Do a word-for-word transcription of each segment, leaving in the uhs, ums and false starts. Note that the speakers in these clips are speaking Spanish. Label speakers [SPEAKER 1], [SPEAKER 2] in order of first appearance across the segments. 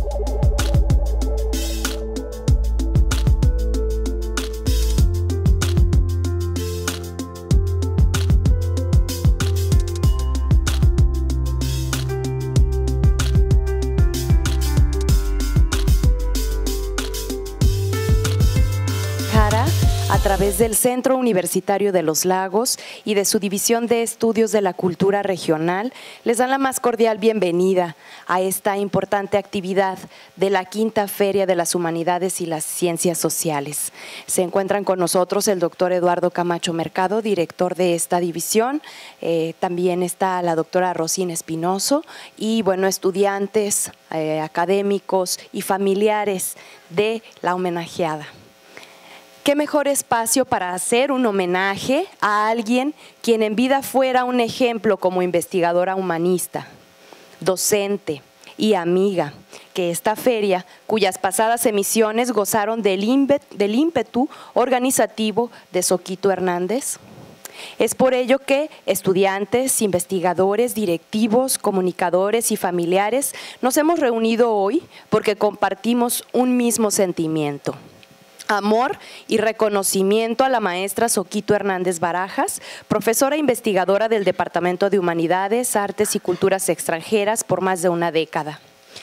[SPEAKER 1] A través del Centro Universitario de los Lagos y de su División de Estudios de la Cultura Regional, les dan la más cordial bienvenida a esta importante actividad de la Quinta Feria de las Humanidades y las Ciencias Sociales. Se encuentran con nosotros el doctor Eduardo Camacho Mercado, director de esta división. Eh, también está la doctora Rosina Espinoso y, bueno, estudiantes, eh, académicos y familiares de la homenajeada. ¿Qué mejor espacio para hacer un homenaje a alguien quien en vida fuera un ejemplo como investigadora humanista, docente y amiga, que esta feria, cuyas pasadas emisiones gozaron del ímpetu organizativo de Soquito Hernández? Es por ello que estudiantes, investigadores, directivos, comunicadores y familiares nos hemos reunido hoy porque compartimos un mismo sentimiento: amor y reconocimiento a la maestra Soquito Hernández Barajas, profesora e investigadora del Departamento de Humanidades, Artes y Culturas Extranjeras por más de una década.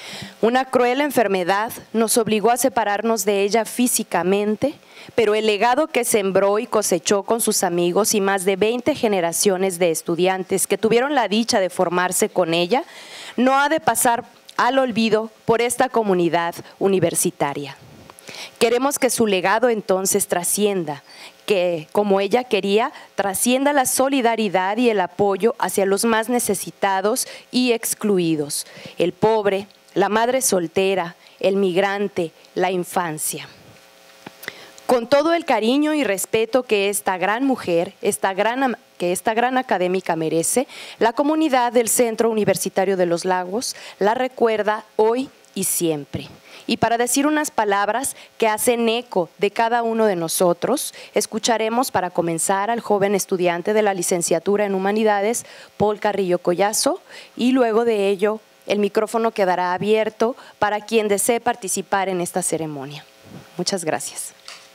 [SPEAKER 1] Una cruel enfermedad nos obligó a separarnos de ella físicamente, pero el legado que sembró y cosechó con sus amigos y más de veinte generaciones de estudiantes que tuvieron la dicha de formarse con ella no ha de pasar al olvido por esta comunidad universitaria. Queremos que su legado entonces trascienda, que como ella quería, trascienda la solidaridad y el apoyo hacia los más necesitados y excluidos, el pobre, la madre soltera, el migrante, la infancia. Con todo el cariño y respeto que esta gran mujer, esta gran, que esta gran académica merece, la comunidad del Centro Universitario de los Lagos la recuerda hoy y siempre. Y para decir unas palabras que hacen eco de cada uno de nosotros, escucharemos para comenzar al joven estudiante de la licenciatura en Humanidades, Paul Carrillo Collazo, y luego de ello el micrófono quedará abierto para quien desee participar en esta ceremonia. Muchas gracias.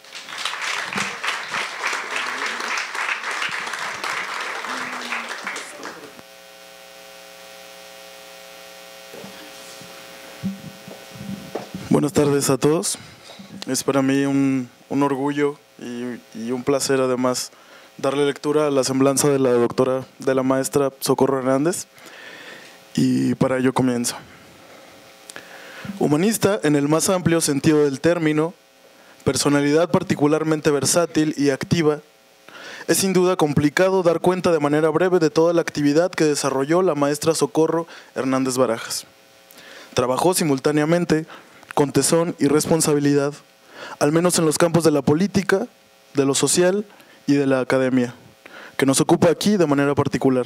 [SPEAKER 2] Buenas tardes a todos. Es para mí un, un orgullo y, y un placer además darle lectura a la semblanza de la doctora, de la maestra Socorro Hernández, y para ello comienzo. Humanista en el más amplio sentido del término, personalidad particularmente versátil y activa, es sin duda complicado dar cuenta de manera breve de toda la actividad que desarrolló la maestra Socorro Hernández Barajas. Trabajó simultáneamente con tesón y responsabilidad, al menos en los campos de la política, de lo social y de la academia, que nos ocupa aquí de manera particular.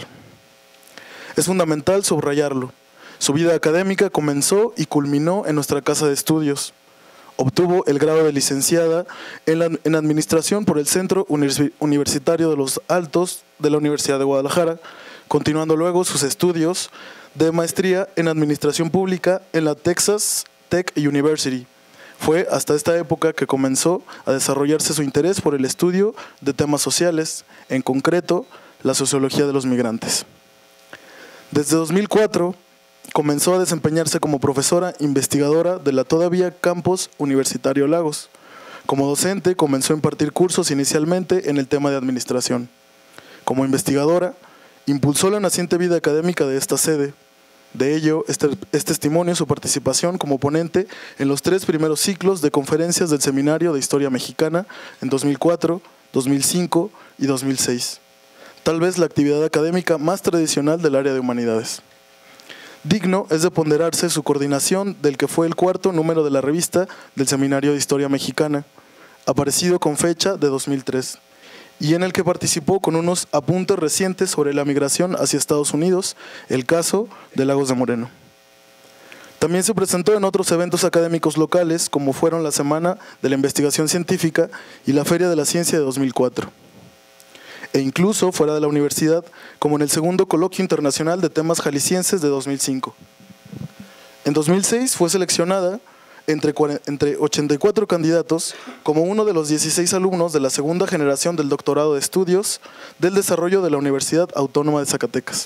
[SPEAKER 2] Es fundamental subrayarlo. Su vida académica comenzó y culminó en nuestra casa de estudios. Obtuvo el grado de licenciada en, la, en Administración por el Centro Universitario de los Altos de la Universidad de Guadalajara, continuando luego sus estudios de maestría en Administración Pública en la Texas Tech University. Fue hasta esta época que comenzó a desarrollarse su interés por el estudio de temas sociales, en concreto, la sociología de los migrantes. Desde dos mil cuatro comenzó a desempeñarse como profesora investigadora de la todavía Campus Universitario Lagos. Como docente comenzó a impartir cursos inicialmente en el tema de administración. Como investigadora, impulsó la naciente vida académica de esta sede. De ello es, es testimonio su participación como ponente en los tres primeros ciclos de conferencias del Seminario de Historia Mexicana en dos mil cuatro, dos mil cinco y dos mil seis. Tal vez la actividad académica más tradicional del área de humanidades. Digno es de ponderarse su coordinación del que fue el cuarto número de la revista del Seminario de Historia Mexicana, aparecido con fecha de dos mil tres. Y en el que participó con unos apuntes recientes sobre la migración hacia Estados Unidos, el caso de Lagos de Moreno. También se presentó en otros eventos académicos locales, como fueron la Semana de la Investigación Científica y la Feria de la Ciencia de dos mil cuatro. E incluso fuera de la universidad, como en el segundo Coloquio Internacional de Temas Jaliscienses de dos mil cinco. En dos mil seis fue seleccionada entre, entre ochenta y cuatro candidatos como uno de los dieciséis alumnos de la segunda generación del doctorado de estudios del desarrollo de la Universidad Autónoma de Zacatecas.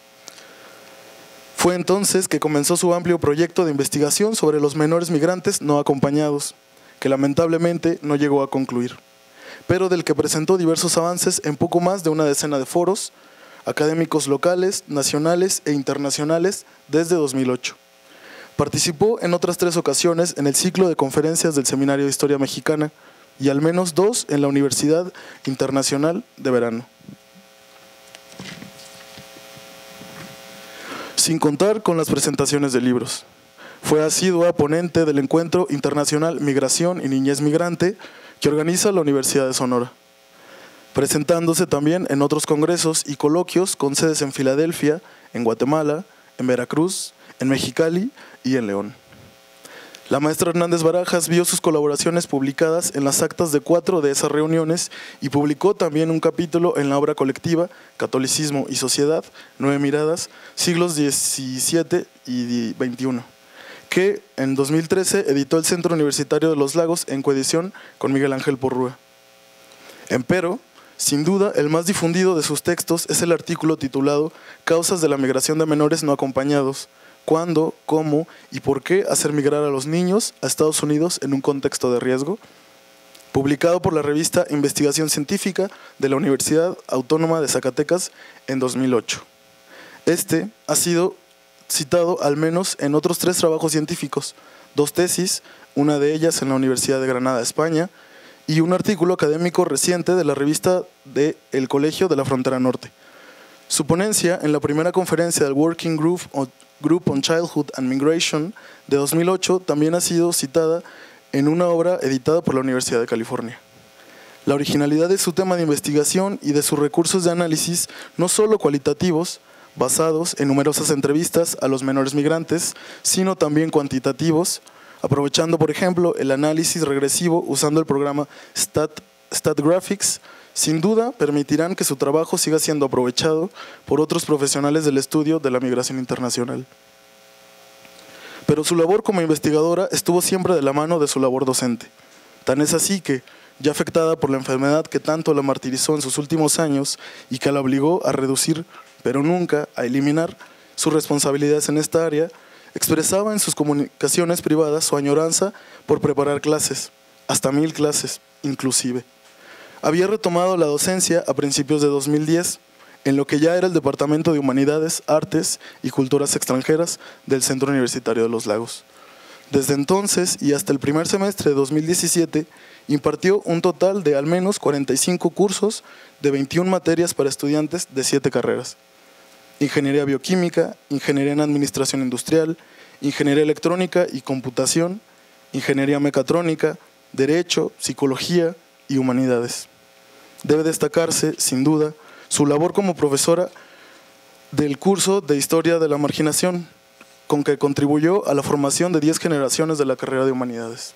[SPEAKER 2] Fue entonces que comenzó su amplio proyecto de investigación sobre los menores migrantes no acompañados, que lamentablemente no llegó a concluir, pero del que presentó diversos avances en poco más de una decena de foros académicos locales, nacionales e internacionales desde dos mil ocho. Participó en otras tres ocasiones en el ciclo de conferencias del Seminario de Historia Mexicana y al menos dos en la Universidad Internacional de Verano. Sin contar con las presentaciones de libros. Fue asidua ponente del Encuentro Internacional Migración y Niñez Migrante que organiza la Universidad de Sonora, presentándose también en otros congresos y coloquios con sedes en Filadelfia, en Guatemala, en Veracruz, en Mexicali y en León. La maestra Hernández Barajas vio sus colaboraciones publicadas en las actas de cuatro de esas reuniones y publicó también un capítulo en la obra colectiva Catolicismo y Sociedad, Nueve Miradas, siglos diecisiete y veintiuno, que en dos mil trece editó el Centro Universitario de los Lagos en coedición con Miguel Ángel Porrúa. Empero, sin duda, el más difundido de sus textos es el artículo titulado Causas de la migración de menores no acompañados, cuándo, cómo y por qué hacer migrar a los niños a Estados Unidos en un contexto de riesgo, publicado por la revista Investigación Científica de la Universidad Autónoma de Zacatecas en dos mil ocho. Este ha sido citado al menos en otros tres trabajos científicos, dos tesis, una de ellas en la Universidad de Granada, España, y un artículo académico reciente de la revista de El Colegio de la Frontera Norte. Su ponencia en la primera conferencia del Working Group on, Group on Childhood and Migration de dos mil ocho también ha sido citada en una obra editada por la Universidad de California. La originalidad de su tema de investigación y de sus recursos de análisis, no solo cualitativos, basados en numerosas entrevistas a los menores migrantes, sino también cuantitativos, aprovechando, por ejemplo, el análisis regresivo usando el programa Stat, StatGraphics, sin duda permitirán que su trabajo siga siendo aprovechado por otros profesionales del estudio de la migración internacional. Pero su labor como investigadora estuvo siempre de la mano de su labor docente. Tan es así que, ya afectada por la enfermedad que tanto la martirizó en sus últimos años y que la obligó a reducir, pero nunca a eliminar, sus responsabilidades en esta área, expresaba en sus comunicaciones privadas su añoranza por preparar clases, hasta mil clases, inclusive. Había retomado la docencia a principios de dos mil diez, en lo que ya era el Departamento de Humanidades, Artes y Culturas Extranjeras del Centro Universitario de los Lagos. Desde entonces y hasta el primer semestre de dos mil diecisiete, impartió un total de al menos cuarenta y cinco cursos de veintiuna materias para estudiantes de siete carreras. Ingeniería Bioquímica, Ingeniería en Administración Industrial, Ingeniería Electrónica y Computación, Ingeniería Mecatrónica, Derecho, Psicología y Humanidades. Debe destacarse, sin duda, su labor como profesora del curso de Historia de la Marginación, con que contribuyó a la formación de diez generaciones de la carrera de Humanidades.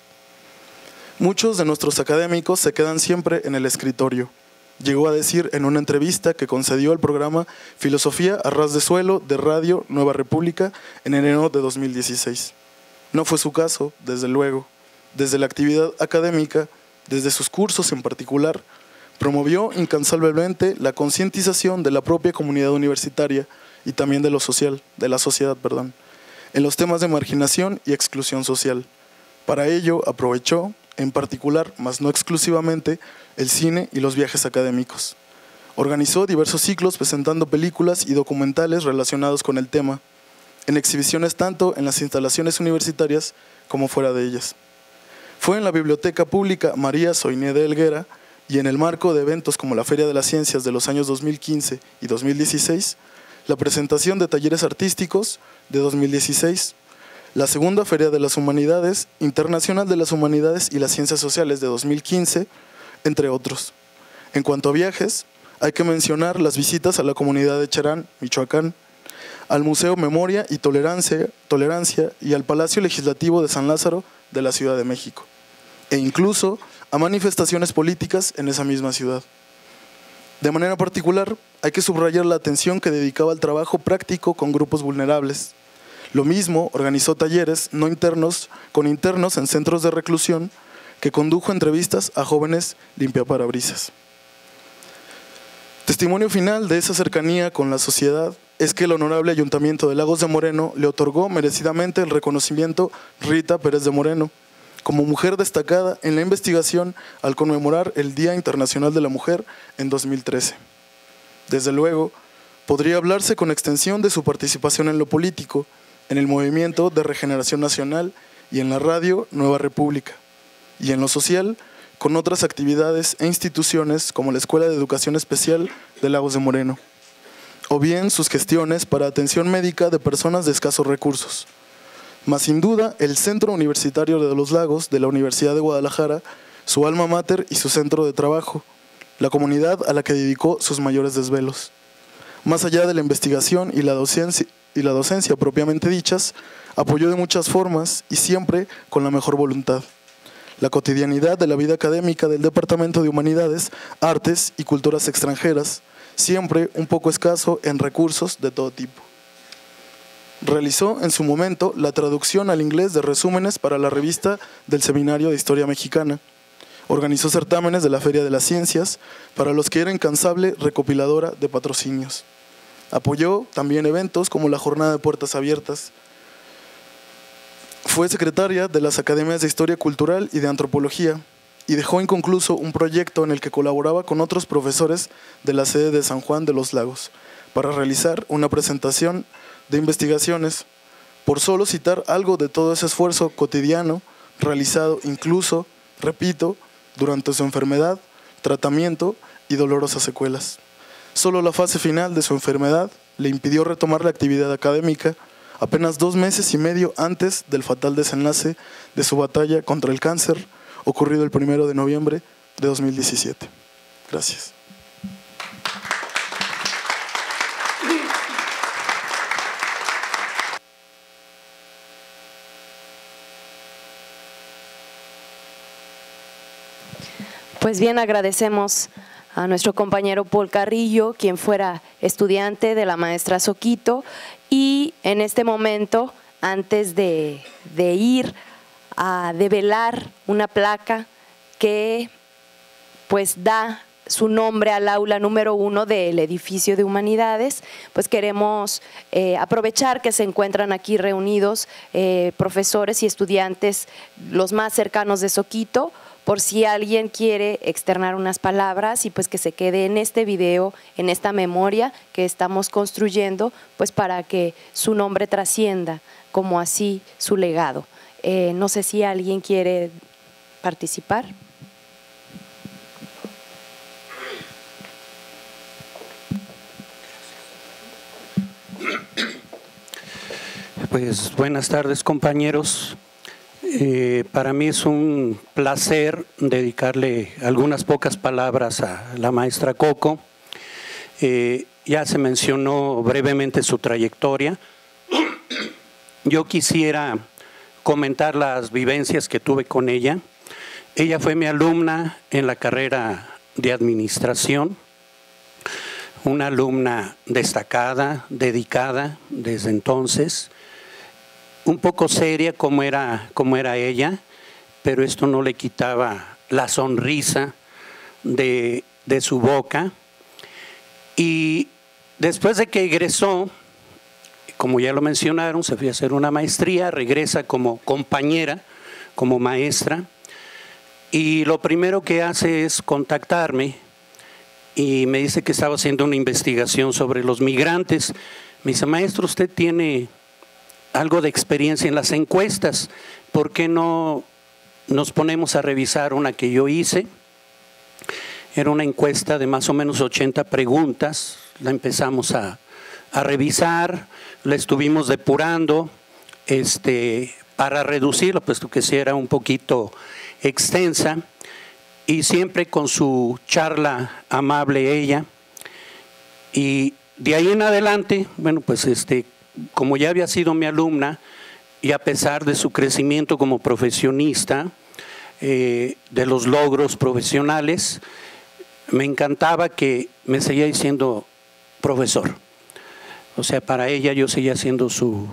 [SPEAKER 2] Muchos de nuestros académicos se quedan siempre en el escritorio. Llegó a decir en una entrevista que concedió al programa Filosofía a ras de suelo de Radio Nueva República en enero de dos mil dieciséis. No fue su caso, desde luego. Desde la actividad académica, desde sus cursos en particular, promovió incansablemente la concientización de la propia comunidad universitaria y también de lo social, de la sociedad, perdón, en los temas de marginación y exclusión social. Para ello aprovechó, en particular, mas no exclusivamente, el cine y los viajes académicos. Organizó diversos ciclos presentando películas y documentales relacionados con el tema, en exhibiciones tanto en las instalaciones universitarias como fuera de ellas. Fue en la Biblioteca Pública María Soiné de Helguera y en el marco de eventos como la Feria de las Ciencias de los años dos mil quince y dos mil dieciséis, la presentación de talleres artísticos de dos mil dieciséis, la Segunda Feria de las Humanidades, Internacional de las Humanidades y las Ciencias Sociales de dos mil quince, entre otros. En cuanto a viajes, hay que mencionar las visitas a la comunidad de Cherán, Michoacán, al Museo Memoria y Tolerancia, Tolerancia y al Palacio Legislativo de San Lázaro de la Ciudad de México, e incluso a manifestaciones políticas en esa misma ciudad. De manera particular, hay que subrayar la atención que dedicaba al trabajo práctico con grupos vulnerables, Lo mismo organizó talleres no internos con internos en centros de reclusión, que condujo entrevistas a jóvenes limpiaparabrisas. Testimonio final de esa cercanía con la sociedad es que el Honorable Ayuntamiento de Lagos de Moreno le otorgó merecidamente el reconocimiento Rita Pérez de Moreno como mujer destacada en la investigación al conmemorar el Día Internacional de la Mujer en dos mil trece. Desde luego, podría hablarse con extensión de su participación en lo político, en el Movimiento de Regeneración Nacional y en la radio Nueva República, y en lo social, con otras actividades e instituciones como la Escuela de Educación Especial de Lagos de Moreno, o bien sus gestiones para atención médica de personas de escasos recursos. Mas sin duda, el Centro Universitario de los Lagos de la Universidad de Guadalajara, su alma mater y su centro de trabajo, la comunidad a la que dedicó sus mayores desvelos. Más allá de la investigación y la docencia, y la docencia propiamente dichas, apoyó de muchas formas y siempre con la mejor voluntad la cotidianidad de la vida académica del Departamento de Humanidades, Artes y Culturas Extranjeras, siempre un poco escaso en recursos de todo tipo. Realizó en su momento la traducción al inglés de resúmenes para la revista del Seminario de Historia Mexicana. Organizó certámenes de la Feria de las Ciencias, para los que era incansable recopiladora de patrocinios. Apoyó también eventos como la Jornada de Puertas Abiertas. Fue secretaria de las Academias de Historia Cultural y de Antropología y dejó inconcluso un proyecto en el que colaboraba con otros profesores de la sede de San Juan de los Lagos para realizar una presentación de investigaciones, por solo citar algo de todo ese esfuerzo cotidiano realizado incluso, repito, durante su enfermedad, tratamiento y dolorosas secuelas. Solo la fase final de su enfermedad le impidió retomar la actividad académica, apenas dos meses y medio antes del fatal desenlace de su batalla contra el cáncer, ocurrido el primero de noviembre de dos mil diecisiete. Gracias.
[SPEAKER 1] Pues bien, agradecemos a nuestro compañero Paul Carrillo, quien fuera estudiante de la maestra Soquito, y en este momento, antes de, de ir a develar una placa que pues da su nombre al aula número uno del edificio de Humanidades, pues queremos eh, aprovechar que se encuentran aquí reunidos eh, profesores y estudiantes los más cercanos de Soquito, por si alguien quiere externar unas palabras y pues que se quede en este video, en esta memoria que estamos construyendo, pues para que su nombre trascienda, como así su legado. Eh, no sé si alguien quiere participar.
[SPEAKER 3] Pues buenas tardes, compañeros. Eh, para mí es un placer dedicarle algunas pocas palabras a la maestra Coco. Eh, ya se mencionó brevemente su trayectoria. Yo quisiera comentar las vivencias que tuve con ella. Ella fue mi alumna en la carrera de administración, una alumna destacada, dedicada desde entonces, un poco seria como era, como era ella, pero esto no le quitaba la sonrisa de, de su boca. Y después de que egresó, como ya lo mencionaron, se fue a hacer una maestría, regresa como compañera, como maestra, y lo primero que hace es contactarme y me dice que estaba haciendo una investigación sobre los migrantes. Me dice, maestro, usted tiene algo de experiencia en las encuestas, ¿por qué no nos ponemos a revisar una que yo hice? Era una encuesta de más o menos ochenta preguntas, la empezamos a, a revisar, la estuvimos depurando este, para reducirla, puesto que sí era un poquito extensa, y siempre con su charla amable ella. Y de ahí en adelante, bueno, pues este, como ya había sido mi alumna y a pesar de su crecimiento como profesionista, eh, de los logros profesionales, me encantaba que me seguía diciendo profesor. O sea, para ella yo seguía siendo su,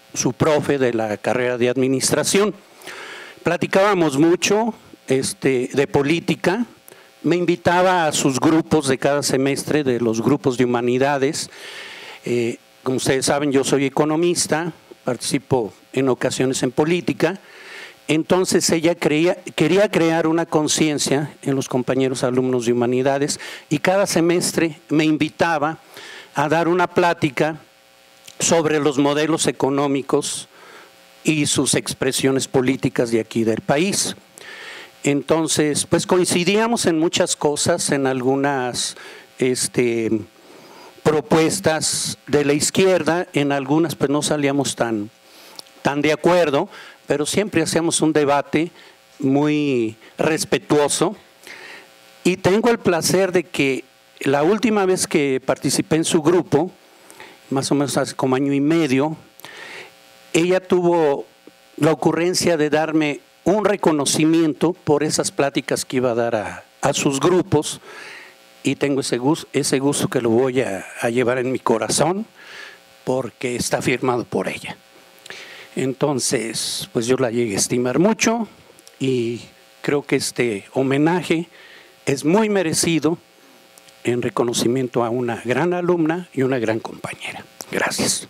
[SPEAKER 3] su profe de la carrera de administración. Platicábamos mucho este, de política, me invitaba a sus grupos de cada semestre, de los grupos de humanidades. Eh, como ustedes saben, yo soy economista, participo en ocasiones en política. Entonces ella creía, quería crear una conciencia en los compañeros alumnos de humanidades y cada semestre me invitaba a dar una plática sobre los modelos económicos y sus expresiones políticas de aquí del país. Entonces, pues coincidíamos en muchas cosas, en algunas este, propuestas de la izquierda, en algunas pues no salíamos tan, tan de acuerdo, pero siempre hacíamos un debate muy respetuoso. Y tengo el placer de que la última vez que participé en su grupo, más o menos hace como año y medio, ella tuvo la ocurrencia de darme un reconocimiento por esas pláticas que iba a dar a, a sus grupos, y tengo ese gusto, ese gusto que lo voy a, a llevar en mi corazón porque está firmado por ella. Entonces, pues yo la llegué a estimar mucho y creo que este homenaje es muy merecido en reconocimiento a una gran alumna y una gran compañera. Gracias.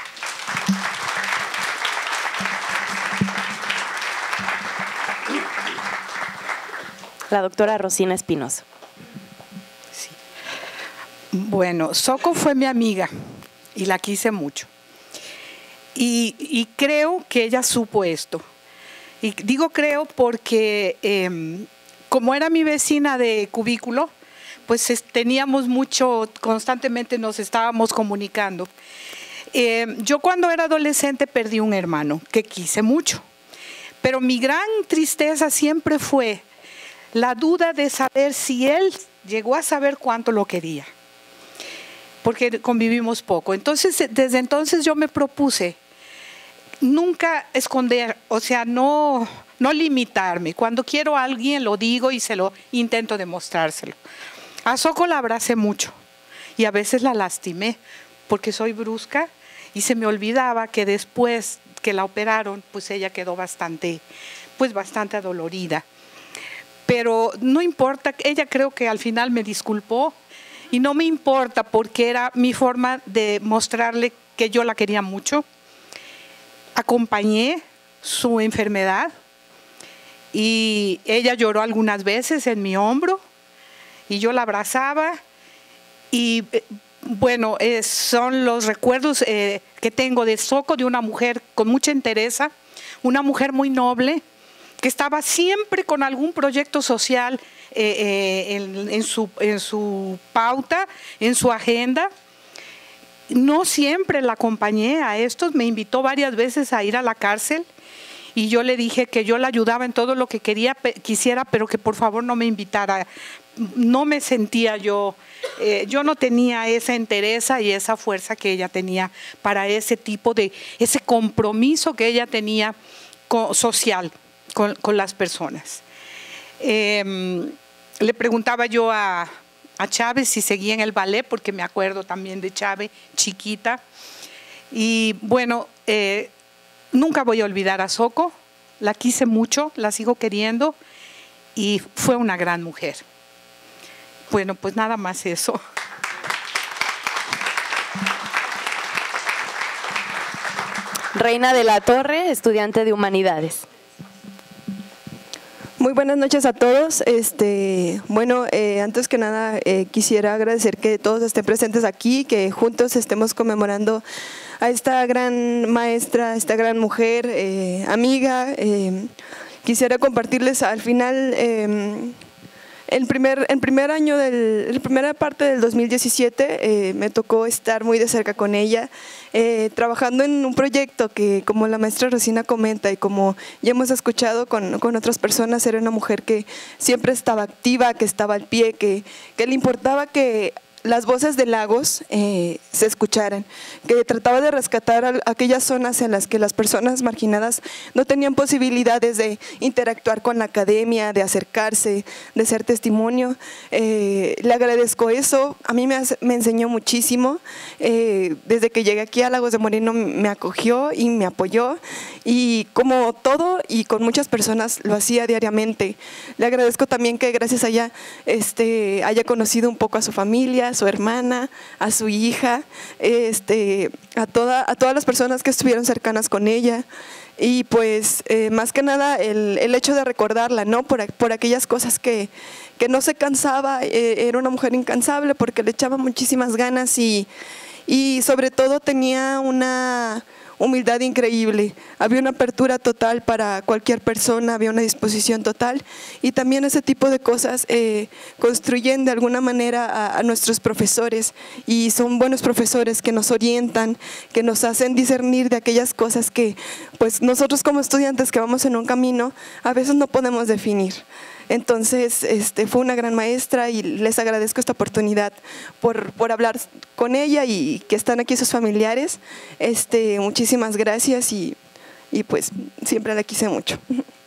[SPEAKER 1] La doctora Rosina Espinosa.
[SPEAKER 4] Sí. Bueno, Soco fue mi amiga y la quise mucho. Y, y creo que ella supo esto. Y digo creo porque eh, como era mi vecina de cubículo, pues es, teníamos mucho, constantemente nos estábamos comunicando. Eh, yo cuando era adolescente perdí un hermano que quise mucho, pero mi gran tristeza siempre fue la duda de saber si él llegó a saber cuánto lo quería, porque convivimos poco. Entonces, desde entonces yo me propuse nunca esconder, o sea, no, no limitarme. Cuando quiero a alguien lo digo y se lo intento demostrárselo. A Soco la abracé mucho y a veces la lastimé porque soy brusca y se me olvidaba que después que la operaron, pues ella quedó bastante, pues bastante adolorida. Pero no importa, ella creo que al final me disculpó y no me importa porque era mi forma de mostrarle que yo la quería mucho. Acompañé su enfermedad y ella lloró algunas veces en mi hombro y yo la abrazaba y bueno, eh, son los recuerdos eh, que tengo de Soco, de una mujer con mucha entereza, una mujer muy noble, que estaba siempre con algún proyecto social eh, eh, en, en, su, en su pauta, en su agenda. No siempre la acompañé a estos, me invitó varias veces a ir a la cárcel y yo le dije que yo la ayudaba en todo lo que quería, quisiera, pero que por favor no me invitara. No me sentía yo, eh, yo no tenía esa entereza y esa fuerza que ella tenía para ese tipo de, ese compromiso que ella tenía con, social con, con las personas. Eh, le preguntaba yo a... a Chávez si seguía en el ballet, porque me acuerdo también de Chávez, chiquita. Y bueno, eh, nunca voy a olvidar a Soco, la quise mucho, la sigo queriendo y fue una gran mujer. Bueno, pues nada más eso.
[SPEAKER 1] Reina de la Torre, estudiante de Humanidades.
[SPEAKER 5] Muy buenas noches a todos. Este, bueno, eh, antes que nada eh, quisiera agradecer que todos estén presentes aquí, que juntos estemos conmemorando a esta gran maestra, a esta gran mujer, eh, amiga. Eh, quisiera compartirles al final eh, el primer, el primer año, del, la primera parte del dos mil diecisiete, eh, me tocó estar muy de cerca con ella, eh, trabajando en un proyecto que, como la maestra Rosina comenta y como ya hemos escuchado con, con otras personas, era una mujer que siempre estaba activa, que estaba al pie, que, que le importaba que las voces de Lagos eh, se escucharan, que trataba de rescatar a, aquellas zonas en las que las personas marginadas no tenían posibilidades de interactuar con la academia, de acercarse, de ser testimonio. Eh, le agradezco eso, a mí me, hace, me enseñó muchísimo. Eh, desde que llegué aquí a Lagos de Moreno me acogió y me apoyó, y como todo y con muchas personas lo hacía diariamente. Le agradezco también que gracias a ella este, haya conocido un poco a su familia, a su hermana, a su hija, este, a, toda, a todas las personas que estuvieron cercanas con ella. Y pues eh, más que nada el, el hecho de recordarla, ¿no? por, por aquellas cosas que, que no se cansaba. Eh, era una mujer incansable porque le echaba muchísimas ganas y, y sobre todo tenía una humildad increíble. Había una apertura total para cualquier persona, había una disposición total, y también ese tipo de cosas eh, construyen de alguna manera a, a nuestros profesores, y son buenos profesores que nos orientan, que nos hacen discernir de aquellas cosas que pues nosotros como estudiantes que vamos en un camino a veces no podemos definir. Entonces, este, fue una gran maestra y les agradezco esta oportunidad por, por hablar con ella, y que están aquí sus familiares. Este, muchísimas gracias y, y pues siempre la quise mucho.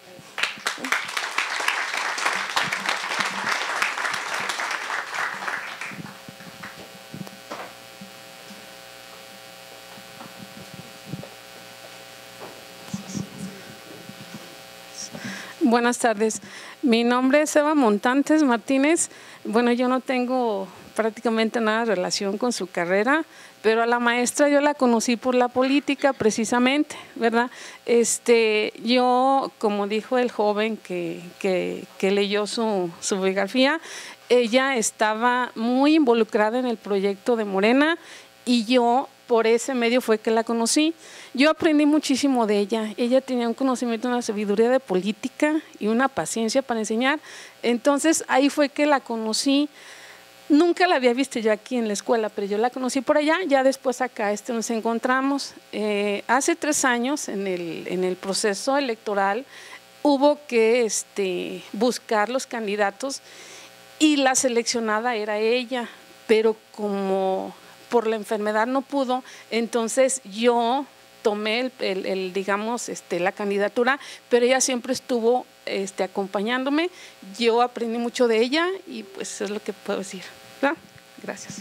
[SPEAKER 6] Buenas tardes, mi nombre es Eva Montantes Martínez. Bueno, yo no tengo prácticamente nada de relación con su carrera, pero a la maestra yo la conocí por la política precisamente, ¿verdad? Este, yo, como dijo el joven que, que, que leyó su, su biografía, ella estaba muy involucrada en el proyecto de Morena, y yo por ese medio fue que la conocí. Yo aprendí muchísimo de ella. Ella tenía un conocimiento, una sabiduría de política y una paciencia para enseñar. Entonces ahí fue que la conocí. Nunca la había visto yo aquí en la escuela, pero yo la conocí por allá. Ya después acá este, nos encontramos. Eh, hace tres años en el, en el proceso electoral hubo que este, buscar los candidatos, y la seleccionada era ella, pero como por la enfermedad no pudo, entonces yo tomé el, el, el digamos este, la candidatura, pero ella siempre estuvo este, acompañándome. Yo aprendí mucho de ella y pues es lo que puedo decir, ¿verdad? Gracias.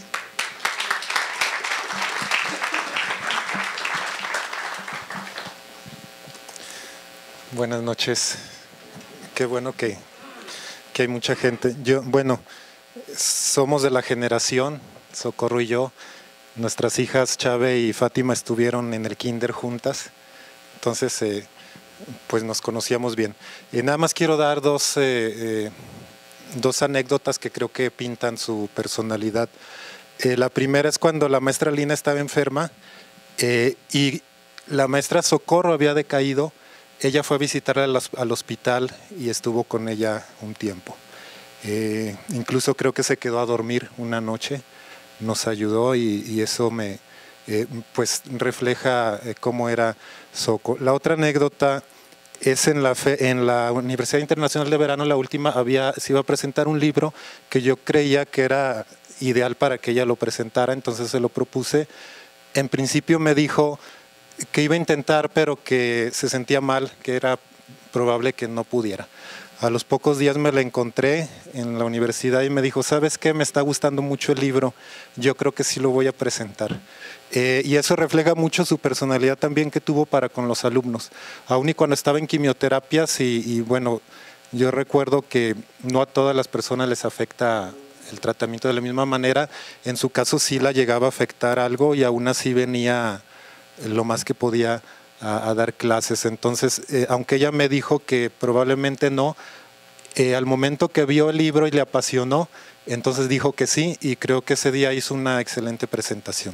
[SPEAKER 7] Buenas noches. Qué bueno que, que hay mucha gente. Yo, bueno, somos de la generación, Socorro y yo. Nuestras hijas Chave y Fátima estuvieron en el kinder juntas, entonces eh, pues nos conocíamos bien. Y nada más quiero dar dos, eh, eh, dos anécdotas que creo que pintan su personalidad. Eh, la primera es cuando la maestra Lina estaba enferma eh, y la maestra Socorro había decaído. Ella fue a visitarla al, al hospital y estuvo con ella un tiempo. Eh, incluso creo que se quedó a dormir una noche. Nos ayudó y, y eso me eh, pues refleja eh, cómo era Soco. La otra anécdota es en la, fe, en la Universidad Internacional de Verano, la última, había, se iba a presentar un libro que yo creía que era ideal para que ella lo presentara, entonces se lo propuse. En principio me dijo que iba a intentar, pero que se sentía mal, que era probable que no pudiera. A los pocos días me la encontré en la universidad y me dijo, ¿sabes qué? Me está gustando mucho el libro, yo creo que sí lo voy a presentar. Eh, y eso refleja mucho su personalidad también que tuvo para con los alumnos. Aún y cuando estaba en quimioterapias y, y bueno, yo recuerdo que no a todas las personas les afecta el tratamiento de la misma manera. En su caso sí la llegaba a afectar algo y aún así venía lo más que podía A, a dar clases. Entonces, eh, aunque ella me dijo que probablemente no, eh, al momento que vio el libro y le apasionó, entonces dijo que sí, y creo que ese día hizo una excelente presentación.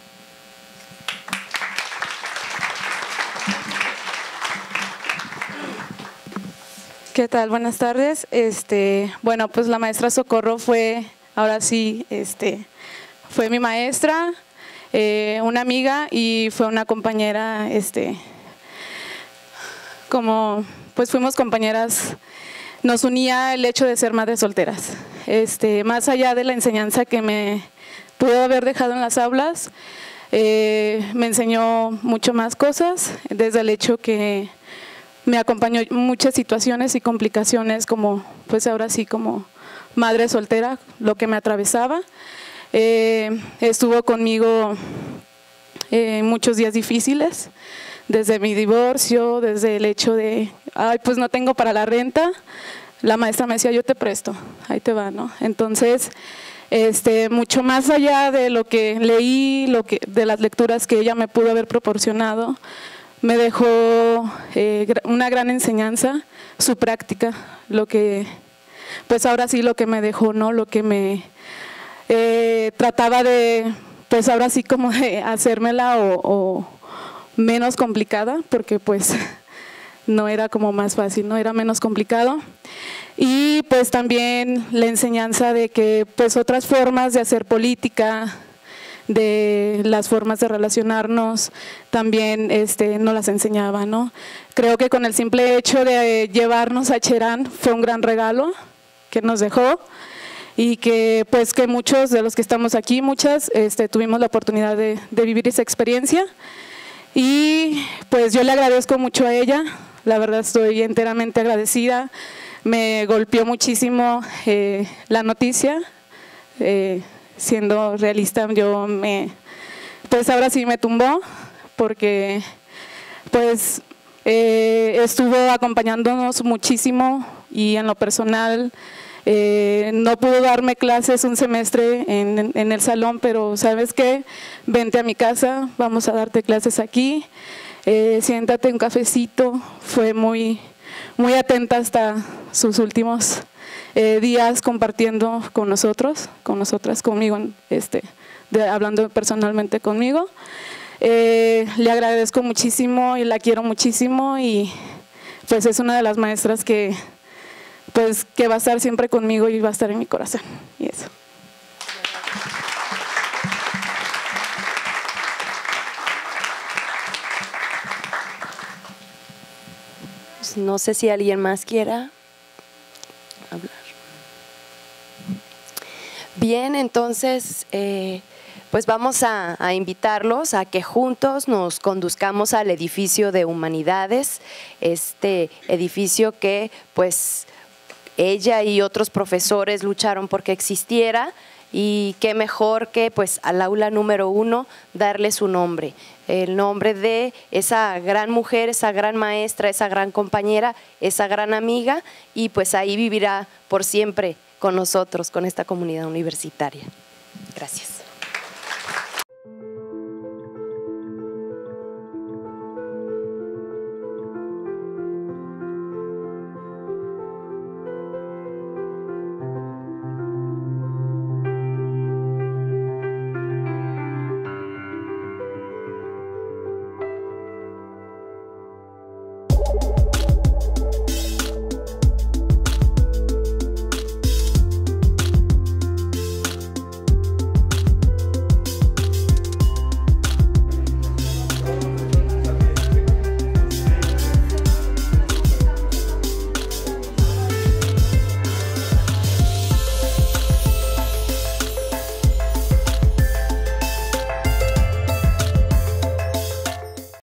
[SPEAKER 8] ¿Qué tal? Buenas tardes. Este, bueno, pues la maestra Socorro fue, ahora sí, este, fue mi maestra. Eh, una amiga y fue una compañera, este, como pues fuimos compañeras, nos unía el hecho de ser madres solteras. este, más allá de la enseñanza que me pudo haber dejado en las aulas, eh, me enseñó mucho más cosas, desde el hecho que me acompañó en muchas situaciones y complicaciones, como pues ahora sí como madre soltera, lo que me atravesaba. Eh, estuvo conmigo eh, muchos días difíciles, desde mi divorcio, desde el hecho de, ay, pues no tengo para la renta. La maestra me decía, yo te presto, ahí te va, ¿no? Entonces, este, mucho más allá de lo que leí, lo que, de las lecturas que ella me pudo haber proporcionado, me dejó eh, una gran enseñanza, su práctica, lo que, pues ahora sí lo que me dejó, ¿no? Lo que me eh, trataba de, pues ahora sí como de hacérmela o, o menos complicada, porque pues no era como más fácil, no era menos complicado. Y pues también la enseñanza de que pues otras formas de hacer política, de las formas de relacionarnos, también este, no las enseñaba, ¿no? Creo que con el simple hecho de llevarnos a Cherán fue un gran regalo que nos dejó, y que pues que muchos de los que estamos aquí, muchas, este, tuvimos la oportunidad de, de vivir esa experiencia. Y pues yo le agradezco mucho a ella, la verdad estoy enteramente agradecida. Me golpeó muchísimo eh, la noticia, eh, siendo realista, yo me, pues ahora sí me tumbó, porque pues eh, estuvo acompañándonos muchísimo, y en lo personal eh, no pudo darme clases un semestre en, en el salón, pero ¿sabes qué? Vente a mi casa, vamos a darte clases aquí, eh, siéntate un cafecito. Fue muy, muy atenta hasta sus últimos eh, días compartiendo con nosotros, con nosotras, conmigo, este, de, hablando personalmente conmigo. Eh, le agradezco muchísimo y la quiero muchísimo, y pues es una de las maestras que, pues, que va a estar siempre conmigo y va a estar en mi corazón. Y eso.
[SPEAKER 1] No sé si alguien más quiera hablar. Bien, entonces, eh, pues vamos a, a invitarlos a que juntos nos conduzcamos al edificio de Humanidades, este edificio que pues ella y otros profesores lucharon porque existiera, y qué mejor que pues al aula número uno darle su nombre, el nombre de esa gran mujer, esa gran maestra, esa gran compañera, esa gran amiga, y pues ahí vivirá por siempre con nosotros, con esta comunidad universitaria. Gracias.